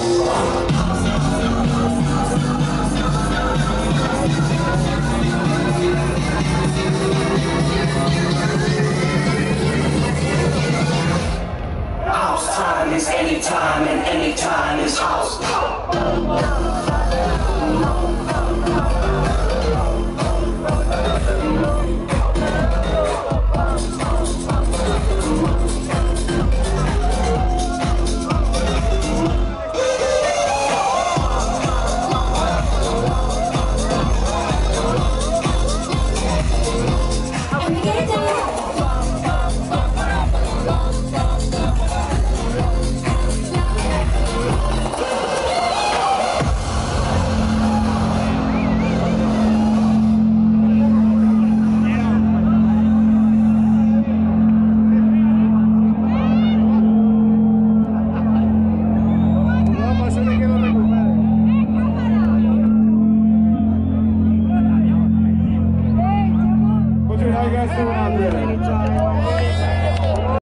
House time is anytime, and anytime is house. How you guys doing out there?